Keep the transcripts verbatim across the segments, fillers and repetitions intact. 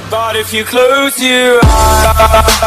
But if you close your eyes.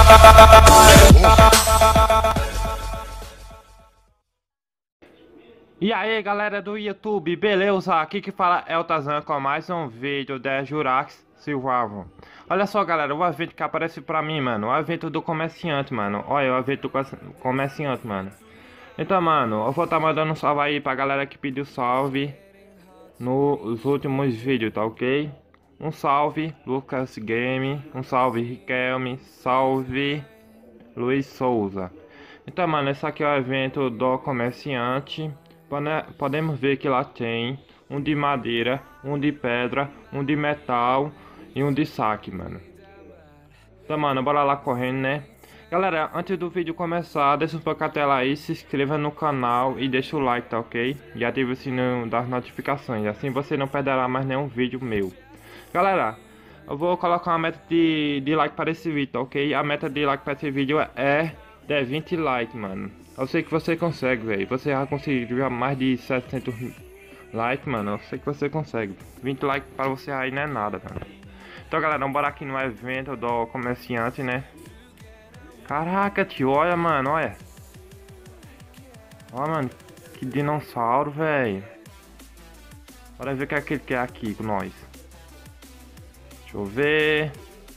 E aí galera do YouTube, beleza? Aqui que fala é o Tazan com mais um vídeo da Jurax Survival. Olha só galera, o evento que aparece pra mim, mano, o evento do comerciante, mano. Olha, o evento do comerciante, mano. Então, mano, eu vou estar tá mandando um salve aí pra galera que pediu salve nos últimos vídeos, tá ok? Um salve, Lucas Game, um salve, Riquelme, salve, Luiz Souza. Então, mano, esse aqui é o evento do comerciante. Podemos ver que lá tem um de madeira, um de pedra, um de metal e um de saque, mano. Então, mano, bora lá correndo, né? Galera, antes do vídeo começar, deixa um pouco a tela aí, se inscreva no canal e deixa o like, tá ok? E ative o sininho das notificações, assim você não perderá mais nenhum vídeo meu. Galera, eu vou colocar uma meta de, de like para esse vídeo, tá ok? A meta de like para esse vídeo é de vinte likes, mano. Eu sei que você consegue, velho. Você já conseguiu mais de setecentos likes, mano. Eu sei que você consegue. vinte likes para você aí não é nada, mano. Então, galera, vamos bora aqui no evento do comerciante, né? Caraca, tio, olha, mano, olha. Olha, mano, que dinossauro, velho. Bora ver o que é que ele quer aqui com nós. Deixa eu ver.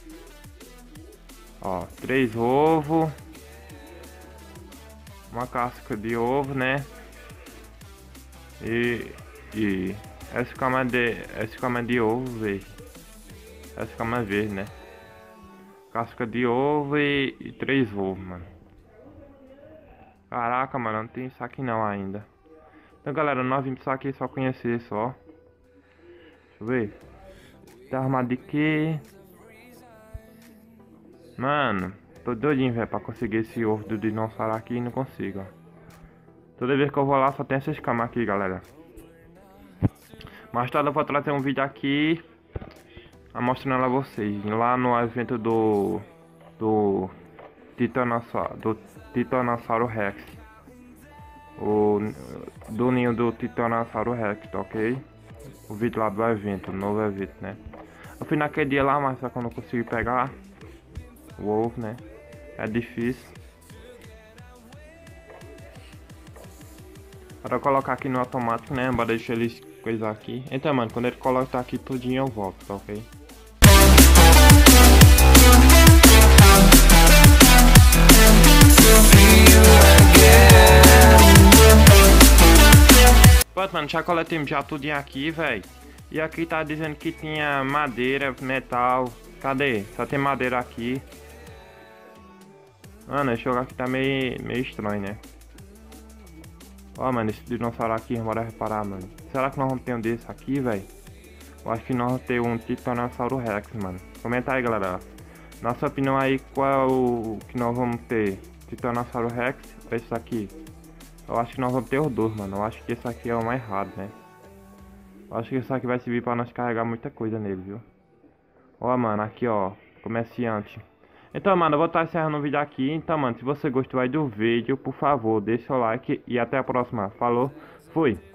Ó, três ovos. Uma casca de ovo, né? E... E... Essa cama é de... Essa cama é de ovo, velho. Essa cama é verde, né? Casca de ovo e, e três ovos, mano. Caraca, mano, não tem isso aqui não ainda. Então, galera, nós vimos isso aqui só conhecer, só. Deixa eu ver. Tá armado de quê? Mano, tô doidinho, velho, pra conseguir esse ovo do dinossauro aqui e não consigo, ó. Toda vez que eu vou lá só tem essas camas aqui, galera. Mais tarde eu vou trazer um vídeo aqui mostrando a vocês. Lá no evento do... Do... Titanossauro... Do Titanossauro Rex. O... Do ninho do Titanossauro Rex, tá ok? O vídeo lá do evento, o novo evento, né? Eu fui naquele dia lá, mas só que eu não consegui pegar o ovo, né? É difícil. Para colocar aqui no automático, né? Bora deixar eles coisar aqui. Então, mano, quando ele coloca aqui tudinho eu volto, tá ok? Pronto, mano, já coletei já tudinho aqui, velho. E aqui tá dizendo que tinha madeira, metal. Cadê? Só tem madeira aqui. Mano, esse jogo aqui tá meio, meio estranho, né? Ó, mano, esse dinossauro aqui, bora reparar, mano. Será que nós vamos ter um desse aqui, velho? Eu acho que nós vamos ter um Titanossauro Rex, mano. Comenta aí, galera. Nossa opinião aí, qual é o que nós vamos ter? Titanossauro Rex ou esse aqui? Eu acho que nós vamos ter os dois, mano. Eu acho que esse aqui é o mais raro, né? Eu acho que esse aqui vai servir pra nós carregar muita coisa nele, viu? Ó, mano, aqui, ó. Comerciante. Então, mano, eu vou estar encerrando o vídeo aqui. Então, mano, se você gostou aí do vídeo, por favor, deixa o like e até a próxima. Falou, fui!